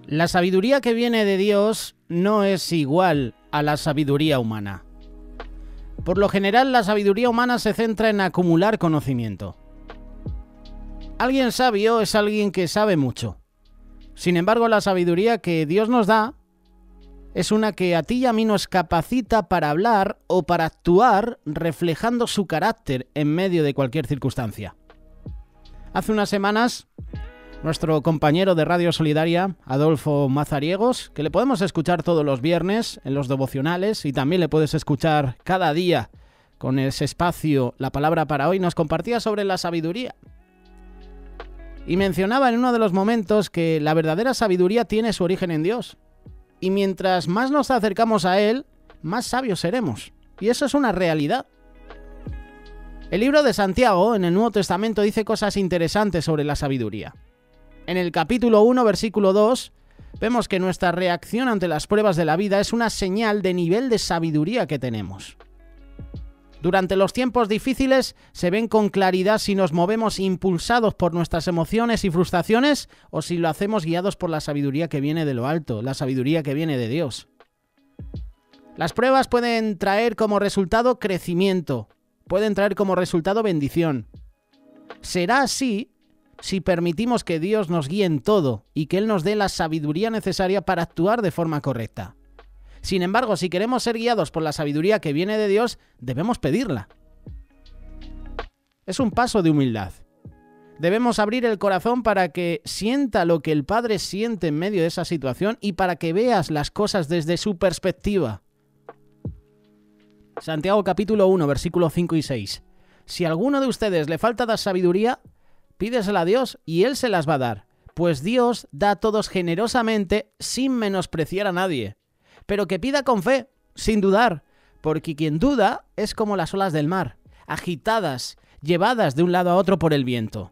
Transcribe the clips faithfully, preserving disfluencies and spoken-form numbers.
La sabiduría que viene de Dios no es igual a la sabiduría humana. Por lo general, la sabiduría humana se centra en acumular conocimiento. Alguien sabio es alguien que sabe mucho. Sin embargo, la sabiduría que Dios nos da es una que a ti y a mí nos capacita para hablar o para actuar reflejando su carácter en medio de cualquier circunstancia. Hace unas semanas, nuestro compañero de Radio Solidaria, Adolfo Mazariegos, que le podemos escuchar todos los viernes en los devocionales y también le puedes escuchar cada día con ese espacio La Palabra para Hoy, nos compartía sobre la sabiduría. Y mencionaba en uno de los momentos que la verdadera sabiduría tiene su origen en Dios. Y mientras más nos acercamos a Él, más sabios seremos. Y eso es una realidad. El libro de Santiago, en el Nuevo Testamento, dice cosas interesantes sobre la sabiduría. En el capítulo uno, versículo dos, vemos que nuestra reacción ante las pruebas de la vida es una señal de nivel de sabiduría que tenemos. Durante los tiempos difíciles se ven con claridad si nos movemos impulsados por nuestras emociones y frustraciones o si lo hacemos guiados por la sabiduría que viene de lo alto, la sabiduría que viene de Dios. Las pruebas pueden traer como resultado crecimiento, pueden traer como resultado bendición. Será así si permitimos que Dios nos guíe en todo y que Él nos dé la sabiduría necesaria para actuar de forma correcta. Sin embargo, si queremos ser guiados por la sabiduría que viene de Dios, debemos pedirla. Es un paso de humildad. Debemos abrir el corazón para que sienta lo que el Padre siente en medio de esa situación y para que veas las cosas desde su perspectiva. Santiago capítulo uno, versículos cinco y seis. Si a alguno de ustedes le falta la sabiduría, pídesela a Dios y Él se las va a dar, pues Dios da a todos generosamente sin menospreciar a nadie. Pero que pida con fe, sin dudar, porque quien duda es como las olas del mar, agitadas, llevadas de un lado a otro por el viento.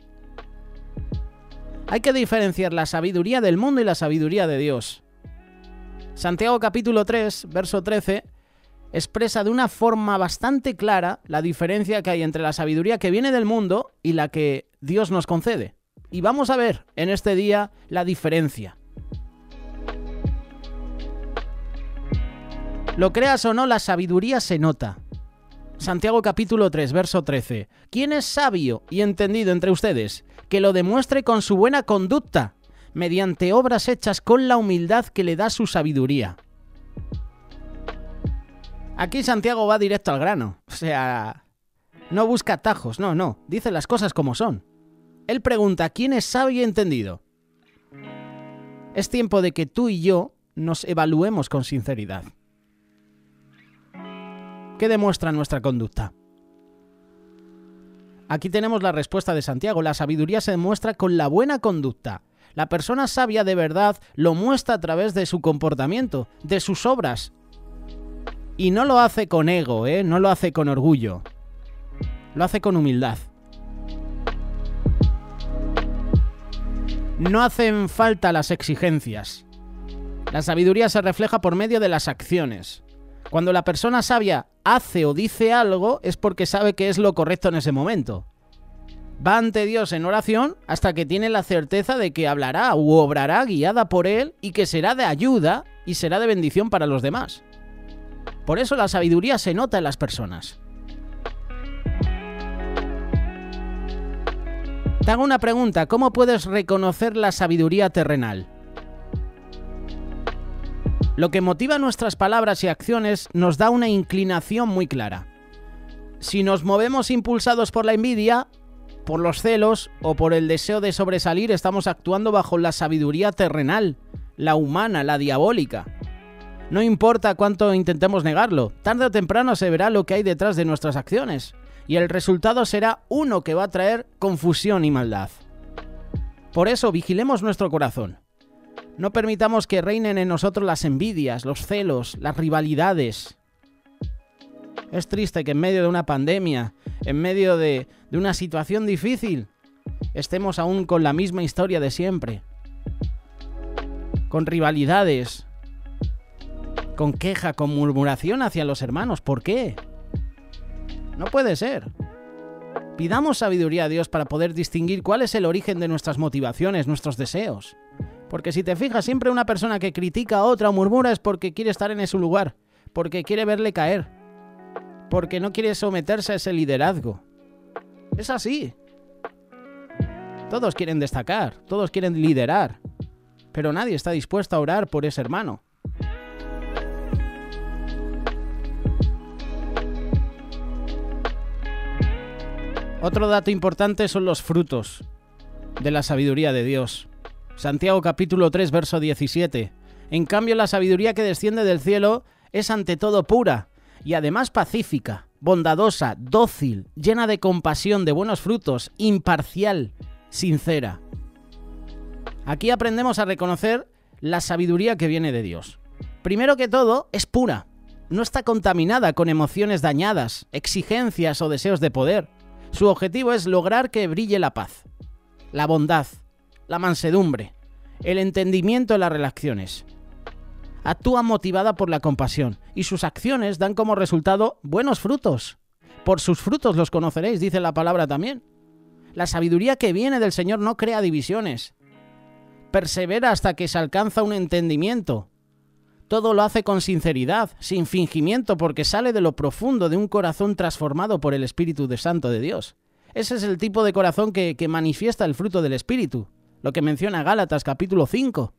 Hay que diferenciar la sabiduría del mundo y la sabiduría de Dios. Santiago capítulo tres, verso trece, expresa de una forma bastante clara la diferencia que hay entre la sabiduría que viene del mundo y la que Dios nos concede. Y vamos a ver en este día la diferencia. Lo creas o no, la sabiduría se nota. Santiago capítulo tres, verso trece. ¿Quién es sabio y entendido entre ustedes? Que lo demuestre con su buena conducta, mediante obras hechas con la humildad que le da su sabiduría. Aquí Santiago va directo al grano. O sea, no busca atajos, no, no. Dice las cosas como son. Él pregunta, ¿quién es sabio y entendido? Es tiempo de que tú y yo nos evaluemos con sinceridad. ¿Qué demuestra nuestra conducta? Aquí tenemos la respuesta de Santiago. La sabiduría se demuestra con la buena conducta. La persona sabia de verdad lo muestra a través de su comportamiento, de sus obras. Y no lo hace con ego, ¿eh? No lo hace con orgullo. Lo hace con humildad. No hacen falta las exigencias. La sabiduría se refleja por medio de las acciones. Cuando la persona sabia hace o dice algo es porque sabe que es lo correcto en ese momento. Va ante Dios en oración hasta que tiene la certeza de que hablará u obrará guiada por Él y que será de ayuda y será de bendición para los demás. Por eso la sabiduría se nota en las personas. Te hago una pregunta, ¿cómo puedes reconocer la sabiduría terrenal? Lo que motiva nuestras palabras y acciones nos da una inclinación muy clara. Si nos movemos impulsados por la envidia, por los celos o por el deseo de sobresalir, estamos actuando bajo la sabiduría terrenal, la humana, la diabólica. No importa cuánto intentemos negarlo, tarde o temprano se verá lo que hay detrás de nuestras acciones, y el resultado será uno que va a traer confusión y maldad. Por eso, vigilemos nuestro corazón. No permitamos que reinen en nosotros las envidias, los celos, las rivalidades. Es triste que en medio de una pandemia, en medio de, de una situación difícil, estemos aún con la misma historia de siempre. Con rivalidades, con queja, con murmuración hacia los hermanos. ¿Por qué? No puede ser. Pidamos sabiduría a Dios para poder distinguir cuál es el origen de nuestras motivaciones, nuestros deseos. Porque si te fijas, siempre una persona que critica a otra o murmura es porque quiere estar en ese lugar, porque quiere verle caer, porque no quiere someterse a ese liderazgo. Es así. Todos quieren destacar, todos quieren liderar, pero nadie está dispuesto a orar por ese hermano. Otro dato importante son los frutos de la sabiduría de Dios. Santiago capítulo tres, verso diecisiete. En cambio, la sabiduría que desciende del cielo es ante todo pura y además pacífica, bondadosa, dócil, llena de compasión, de buenos frutos, imparcial, sincera. Aquí aprendemos a reconocer la sabiduría que viene de Dios. Primero que todo, es pura. No está contaminada con emociones dañadas, exigencias o deseos de poder. Su objetivo es lograr que brille la paz, la bondad, la mansedumbre, el entendimiento en las relaciones. Actúa motivada por la compasión y sus acciones dan como resultado buenos frutos. Por sus frutos los conoceréis, dice la palabra también. La sabiduría que viene del Señor no crea divisiones. Persevera hasta que se alcanza un entendimiento. Todo lo hace con sinceridad, sin fingimiento, porque sale de lo profundo de un corazón transformado por el Espíritu de Santo de Dios. Ese es el tipo de corazón que, que manifiesta el fruto del Espíritu, lo que menciona Gálatas capítulo cinco.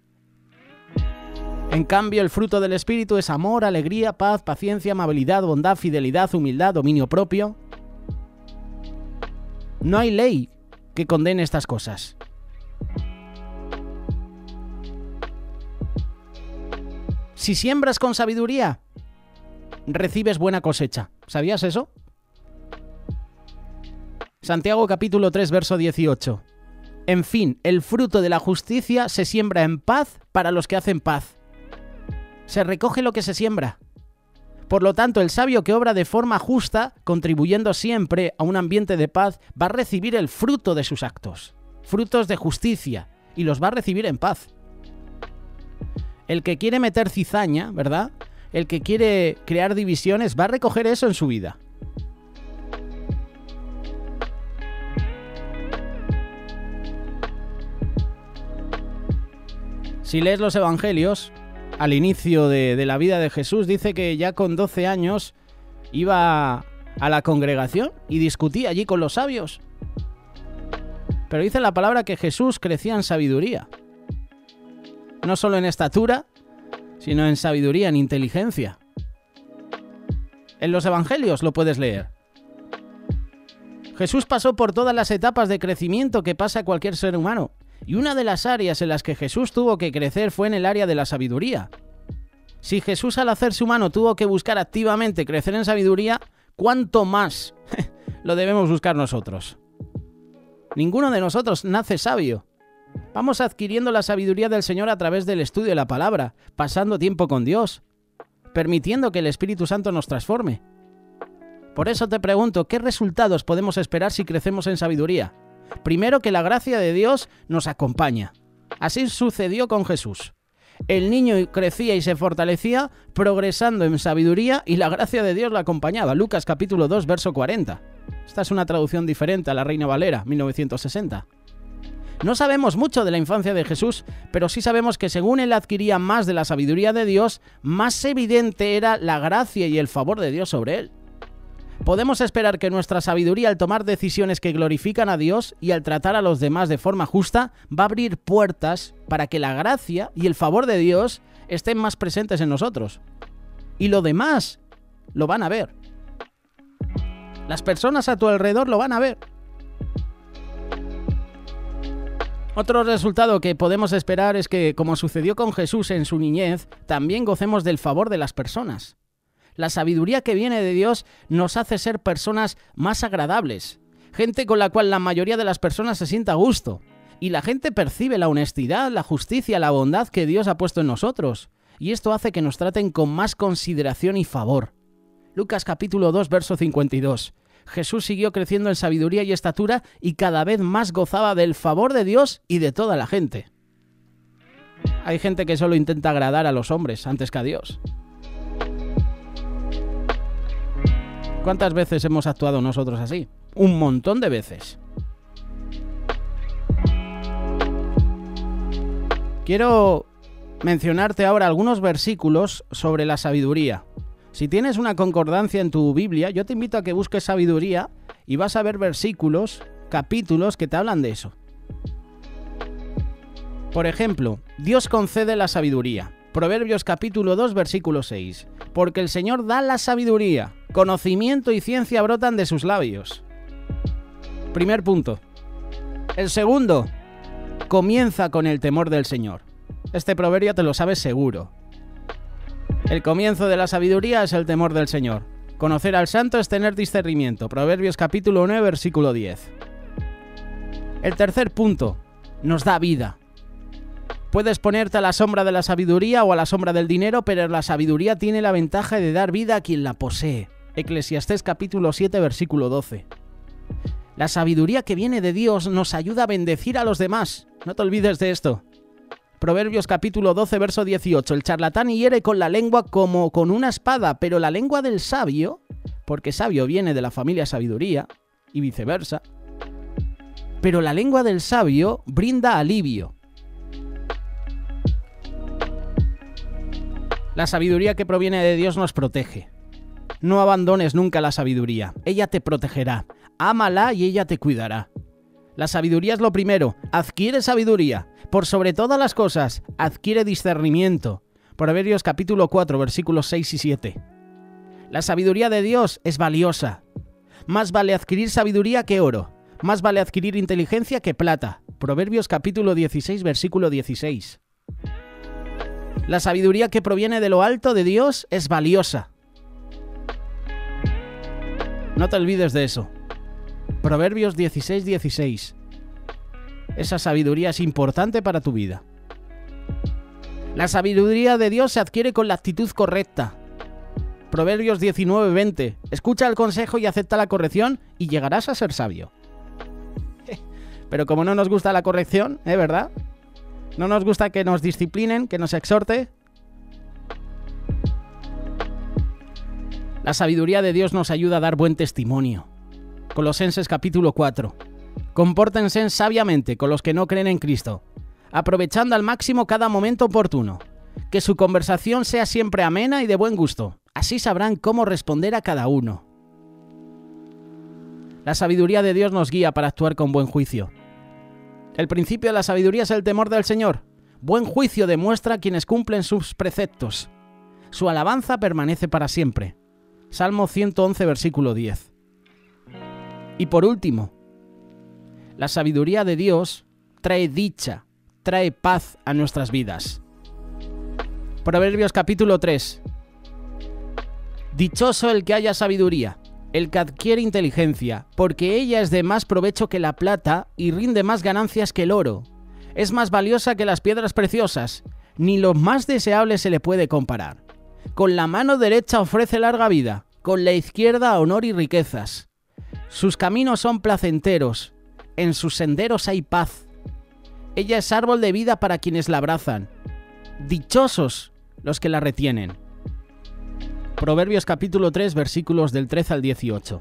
En cambio, el fruto del Espíritu es amor, alegría, paz, paciencia, amabilidad, bondad, fidelidad, humildad, dominio propio. No hay ley que condene estas cosas. Si siembras con sabiduría, recibes buena cosecha. ¿Sabías eso? Santiago capítulo tres, verso dieciocho. En fin, el fruto de la justicia se siembra en paz para los que hacen paz. Se recoge lo que se siembra. Por lo tanto, el sabio que obra de forma justa, contribuyendo siempre a un ambiente de paz, va a recibir el fruto de sus actos, frutos de justicia, y los va a recibir en paz. El que quiere meter cizaña, ¿verdad? El que quiere crear divisiones, va a recoger eso en su vida. Si lees los evangelios, al inicio de, de la vida de Jesús, dice que ya con doce años iba a la congregación y discutía allí con los sabios. Pero dice la palabra que Jesús crecía en sabiduría. No solo en estatura, sino en sabiduría, en inteligencia. En los evangelios lo puedes leer. Jesús pasó por todas las etapas de crecimiento que pasa cualquier ser humano. Y una de las áreas en las que Jesús tuvo que crecer fue en el área de la sabiduría. Si Jesús al hacerse humano tuvo que buscar activamente crecer en sabiduría, ¿cuánto más lo debemos buscar nosotros? Ninguno de nosotros nace sabio. Vamos adquiriendo la sabiduría del Señor a través del estudio de la palabra, pasando tiempo con Dios, permitiendo que el Espíritu Santo nos transforme. Por eso te pregunto, ¿qué resultados podemos esperar si crecemos en sabiduría? Primero, que la gracia de Dios nos acompaña. Así sucedió con Jesús. El niño crecía y se fortalecía, progresando en sabiduría, y la gracia de Dios lo acompañaba. Lucas capítulo dos, verso cuarenta. Esta es una traducción diferente a la Reina Valera, mil novecientos sesenta. No sabemos mucho de la infancia de Jesús, pero sí sabemos que según él adquiría más de la sabiduría de Dios, más evidente era la gracia y el favor de Dios sobre él. Podemos esperar que nuestra sabiduría, al tomar decisiones que glorifican a Dios y al tratar a los demás de forma justa, va a abrir puertas para que la gracia y el favor de Dios estén más presentes en nosotros. Y lo demás lo van a ver. Las personas a tu alrededor lo van a ver. Otro resultado que podemos esperar es que, como sucedió con Jesús en su niñez, también gocemos del favor de las personas. La sabiduría que viene de Dios nos hace ser personas más agradables, gente con la cual la mayoría de las personas se sienta a gusto, y la gente percibe la honestidad, la justicia, la bondad que Dios ha puesto en nosotros, y esto hace que nos traten con más consideración y favor. Lucas capítulo dos, verso cincuenta y dos. Jesús siguió creciendo en sabiduría y estatura y cada vez más gozaba del favor de Dios y de toda la gente. Hay gente que solo intenta agradar a los hombres antes que a Dios. ¿Cuántas veces hemos actuado nosotros así? Un montón de veces. Quiero mencionarte ahora algunos versículos sobre la sabiduría. Si tienes una concordancia en tu Biblia, yo te invito a que busques sabiduría y vas a ver versículos, capítulos que te hablan de eso. Por ejemplo, Dios concede la sabiduría. Proverbios capítulo dos, versículo seis. Porque el Señor da la sabiduría, conocimiento y ciencia brotan de sus labios. Primer punto. El segundo, comienza con el temor del Señor. Este proverbio te lo sabes seguro. El comienzo de la sabiduría es el temor del Señor. Conocer al santo es tener discernimiento. Proverbios capítulo nueve, versículo diez. El tercer punto, nos da vida. Puedes ponerte a la sombra de la sabiduría o a la sombra del dinero, pero la sabiduría tiene la ventaja de dar vida a quien la posee. Eclesiastés capítulo siete, versículo doce. La sabiduría que viene de Dios nos ayuda a bendecir a los demás. No te olvides de esto. Proverbios capítulo doce, verso dieciocho. El charlatán hiere con la lengua como con una espada, pero la lengua del sabio, porque sabio viene de la familia sabiduría, y viceversa, pero la lengua del sabio brinda alivio. La sabiduría que proviene de Dios nos protege. No abandones nunca la sabiduría. Ella te protegerá. Ámala y ella te cuidará. La sabiduría es lo primero. Adquiere sabiduría. Por sobre todas las cosas, adquiere discernimiento. Proverbios capítulo cuatro, versículos seis y siete. La sabiduría de Dios es valiosa. Más vale adquirir sabiduría que oro. Más vale adquirir inteligencia que plata. Proverbios capítulo dieciséis, versículo dieciséis. La sabiduría que proviene de lo alto de Dios es valiosa. No te olvides de eso. Proverbios dieciséis, dieciséis. Esa sabiduría es importante para tu vida. La sabiduría de Dios se adquiere con la actitud correcta. Proverbios diecinueve, veinte. Escucha el consejo y acepta la corrección y llegarás a ser sabio. Pero como no nos gusta la corrección, ¿eh, verdad? No nos gusta que nos disciplinen, que nos exhorte. La sabiduría de Dios nos ayuda a dar buen testimonio. Colosenses capítulo cuatro. Compórtense sabiamente con los que no creen en Cristo, aprovechando al máximo cada momento oportuno. Que su conversación sea siempre amena y de buen gusto. Así sabrán cómo responder a cada uno. La sabiduría de Dios nos guía para actuar con buen juicio. El principio de la sabiduría es el temor del Señor. Buen juicio demuestra a quienes cumplen sus preceptos. Su alabanza permanece para siempre. Salmo ciento once, versículo diez. Y por último, la sabiduría de Dios trae dicha, trae paz a nuestras vidas. Proverbios capítulo tres. Dichoso el que haya sabiduría, el que adquiere inteligencia, porque ella es de más provecho que la plata y rinde más ganancias que el oro. Es más valiosa que las piedras preciosas, ni lo más deseable se le puede comparar. Con la mano derecha ofrece larga vida, con la izquierda honor y riquezas. Sus caminos son placenteros, en sus senderos hay paz. Ella es árbol de vida para quienes la abrazan. Dichosos los que la retienen. Proverbios capítulo tres, versículos del trece al dieciocho.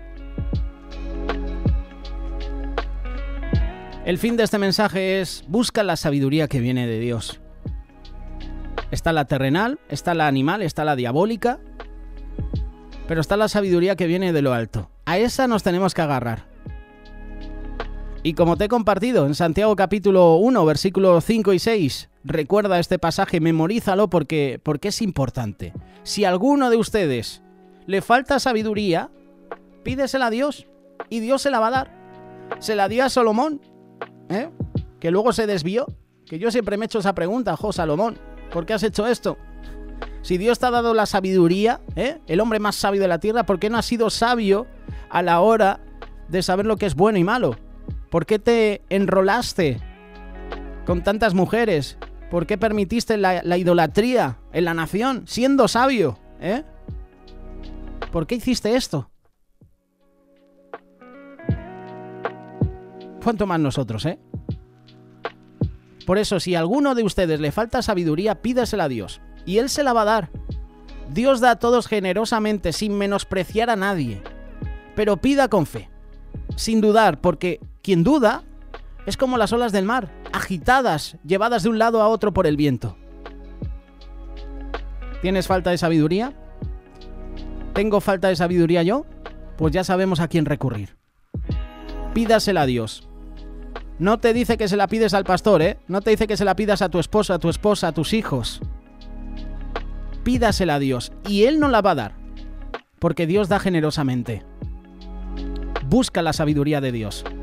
El fin de este mensaje es: busca la sabiduría que viene de Dios. Está la terrenal, está la animal, está la diabólica, pero está la sabiduría que viene de lo alto. A esa nos tenemos que agarrar. Y como te he compartido en Santiago capítulo uno, versículos cinco y seis, recuerda este pasaje, memorízalo porque, porque es importante. Si a alguno de ustedes le falta sabiduría, pídesela a Dios y Dios se la va a dar. Se la dio a Salomón, ¿eh? Que luego se desvió. Que yo siempre me he hecho esa pregunta: jo, Salomón, ¿por qué has hecho esto? Si Dios te ha dado la sabiduría, ¿eh? El hombre más sabio de la tierra, ¿por qué no has sido sabio a la hora de saber lo que es bueno y malo? ¿Por qué te enrolaste con tantas mujeres? ¿Por qué permitiste la, la idolatría en la nación siendo sabio? ¿Eh? ¿Por qué hiciste esto? ¿Cuánto más nosotros, eh? Por eso, si a alguno de ustedes le falta sabiduría, pídasela a Dios y Él se la va a dar. Dios da a todos generosamente, sin menospreciar a nadie. Pero pida con fe, sin dudar, porque quien duda Es como las olas del mar, agitadas, llevadas de un lado a otro por el viento. ¿Tienes falta de sabiduría? ¿Tengo falta de sabiduría yo? Pues ya sabemos a quién recurrir. Pídasela a Dios. No te dice que se la pides al pastor, ¿eh? No te dice que se la pidas a tu esposa, a tu esposa, a tus hijos. Pídasela a Dios y Él no la va a dar, porque Dios da generosamente. Busca la sabiduría de Dios.